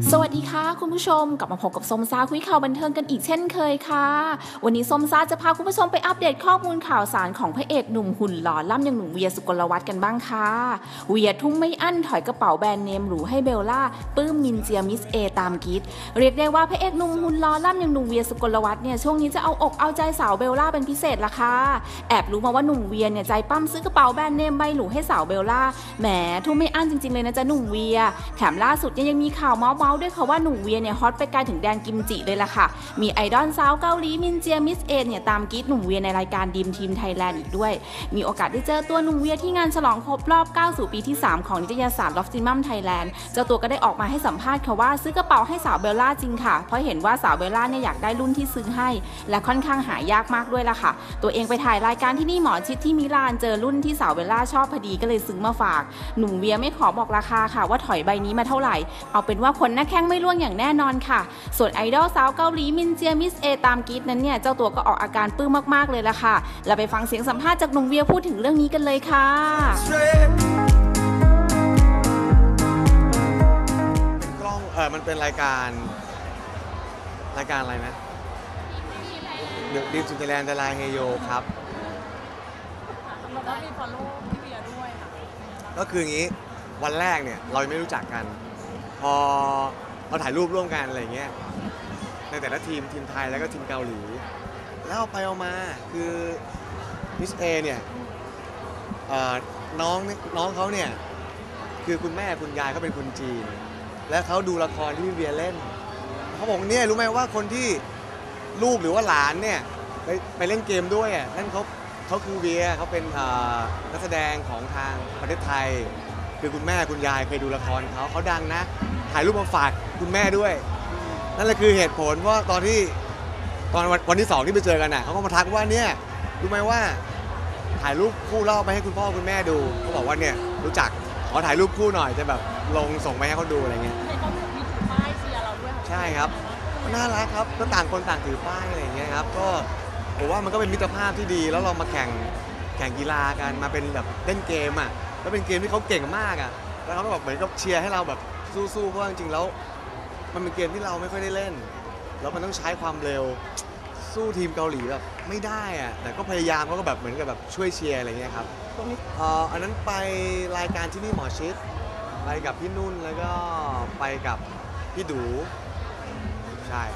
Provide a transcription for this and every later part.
สวัสดีค่ะคุณผู้ชมกลับมาพบกับส้มซ่าคุยข่าวบันเทิงกันอีกเช่นเคยค่ะวันนี้ส้มซ่าจะพาคุณผู้ชมไปอัปเดตข้อมูลข่าวสารของพระเอกหนุ่มหุ่นหล่อล่ำอย่างหนุ่มเวียสุกลวัฒน์กันบ้างค่ะเวียทุ่มไม่อั้นถอยกระเป๋าแบรนด์เนมหรูให้เบลล่าปลื้มมินเจียมิสเอตามกิ๊ดเรียกได้ว่าพระเอกหนุ่มหุ่นหล่อล่ำอย่างหนุ่มเวียสุกลวัฒน์เนี่ยช่วงนี้จะเอาอกเอาใจสาวเบลล่าเป็นพิเศษละค่ะแอบรู้มาว่าหนุ่มเวียเนี่ยใจปั้มซื้อกระเป๋าแบรนด์เนมใบหรูให้สาวเบลล่าแหมทุ่มไม่อั้นจริงๆเลยนะจ๊ะหนุ่มเวียแถมล่าสุดยังมีข่าวเมาส์ด้วยค่ะว่าหนุ่มเวียเนี่ยฮอตไปไกลถึงแดนกิมจิเลยล่ะค่ะมีไอดอลสาวเกาหลีมินเจียมิสเอเนี่ยตามกิ๊ดหนุ่มเวียในรายการดีมทีมไทยแลนด์อีกด้วยมีโอกาสได้เจอตัวหนุ่มเวียที่งานฉลองครบรอบ9สู่ปีที่3ของนิตยสารลอฟซิมัมไทยแลนด์เจ้าตัวก็ได้ออกมาให้สัมภาษณ์ค่ะว่าซื้อกระเป๋าให้สาวเบลล่าจริงค่ะเพราะเห็นว่าสาวเบลล่าเนี่ยอยากได้รุ่นที่ซื้อให้และค่อนข้างหายากมากด้วยล่ะค่ะตัวเองไปถ่ายรายการที่นี่หมอชิดที่มิลานเจอรุ่นที่สาวเบลล่าชอบพอดีก็เลยซื้อมาฝากหนุ่มเวียไม่ขอบอกราคาค่ะว่าถอยใบนี้มาเท่าไหร่เอาเป็นว่าคนหน้าแข้งไม่ร่วงอย่างแน่นอนค่ะส่วนไอดอลสาวเกาหลีมินเจียมิสเอตามกิ๊ดนั้นเนี่ยเจ้าตัวก็ออกอาการปลื้มมากๆเลยล่ะค่ะเราไปฟังเสียงสัมภาษณ์จากหนุ่มเวียพูดถึงเรื่องนี้กันเลยค่ะเป็นกล้องมันเป็นรายการอะไรนะเดอะดีมสุนทรแลนด์ดาราเฮโยครับแล้วก็มีฟอลโล่พี่เบียร์ด้วยค่ะก็คืออย่างนี้วันแรกเนี่ยเราไม่รู้จักกันพอเราถ่ายรูปร่วมกันอะไรอย่างเงี้ยในแต่ละทีมไทยแล้วก็ทีมเกาหลีแล้วเอาไปเอามาคือมิสเอเนี่ยน้องเขาเนี่ยคือคุณแม่คุณยายเขาเป็นคนจีนและเขาดูละครที่พี่เบียร์เล่นเขาบอกเนี่ยรู้ไหมว่าคนที่ลูกหรือว่าหลานเนี่ยไปเล่นเกมด้วยอ่ะนั่นเขาคือเบียร์เขาเป็นนักแสดงของทางประเทศไทยคือคุณแม่คุณยายเคยดูละครเขาดังนะถ่ายรูปมาฝากคุณแม่ด้วยนั่นแหละคือเหตุผลเพราะตอนวันที่2ที่ไปเจอกันน่ะเขาก็มาทักว่าเนี่ยรู้ไหมว่าถ่ายรูปคู่เล่าไปให้คุณพ่อคุณแม่ดูเขาบอกว่าเนี่ยรู้จักขอถ่ายรูปคู่หน่อยจะแบบลงส่งไปให้เขาดูอะไรเงี้ยให้เขามีถือป้ายเชียร์เราด้วยใช่ครับน่ารักครับก็ต่างคนต่างถือป้ายอะไรเงี้ยครับก็ผมว่ามันก็เป็นมิตรภาพที่ดีแล้วเรามาแข่งกีฬากันมาเป็นแบบเล่นเกมอ่ะแล้วเป็นเกมที่เขาเก่งมากอ่ะแล้วเขาก็แบบเหมือนกับเชียร์ให้เราแบบสู้ๆเพราะจริงๆแล้วมันเป็นเกมที่เราไม่ค่อยได้เล่นแล้วมันต้องใช้ความเร็วสู้ทีมเกาหลีแบบไม่ได้อะแต่ก็พยายามเขาก็แบบเหมือนกับแบบช่วยเชียร์อะไรเงี้ยครับอันนั้นไปรายการที่นี่หมอชิดไปกับพี่นุ่นแล้วก็ไปกับพี่ดูใช่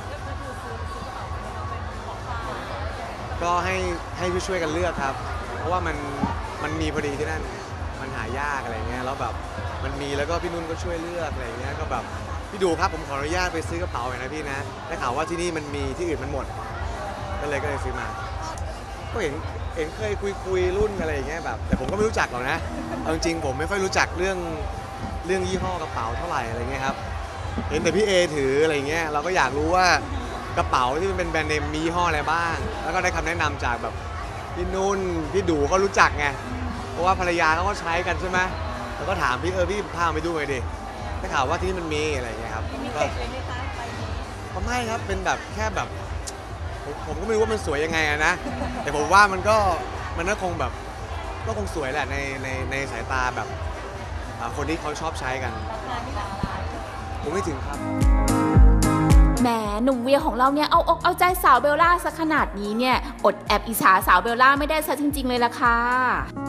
ก็ให้ช่วยกันเลือกครับเพราะว่ามันมีพอดีที่นั่นมันหายากอะไรเงี้ยแล้วแบบมันมีแล้วก็พี่นุ่นก็ช่วยเลือกอะไรเงี้ยก็แบบพี่ดูครับผมขออนุญาตไปซื้อกระเป๋าหน่อยนะพี่นะได้ข่าวว่าที่นี่มันมีที่อื่นมันหมดก็เลยซื้อมาก็เห็นเคยคุยรุ่นอะไรอย่างเงี้ยแบบแต่ผมก็ไม่รู้จักหรอกนะเอาจริงผมไม่ค่อยรู้จักเรื่องยี่ห้อกระเป๋าเท่าไหร่อะไรเงี้ยครับเห็นแต่พี่เอถืออะไรเงี้ยเราก็อยากรู้ว่ากระเป๋าที่มันเป็นแบรนด์เนมมียี่ห้ออะไรบ้างแล้วก็ได้คำแนะนำจากแบบพี่นุ่นพี่ดูเขารู้จักไงเพราะว่าภรรยาเขาก็ใช้กันใช่ไหมแล้วก็ถามพี่พี่พาไปดูหน่อยดิได้ข่าวว่าที่นี่มันมีอะไรเงี้ยครับก็ไม่ครับเป็นแบบแค่แบบผมก็ไม่รู้ว่ามันสวยยังไงนะแต่ผมว่ามันก็คงแบบก็คงสวยแหละในสายตาแบบคนที่เขาชอบใช้กันผมไม่ถึงครับแหมหนุ่มเวียของเราเนี่ยเอาอกเอาใจสาวเบลล่าซะขนาดนี้เนี่ยอดแอบอิจฉาสาวเบลล่าไม่ได้ซะจริงๆเลยล่ะค่ะ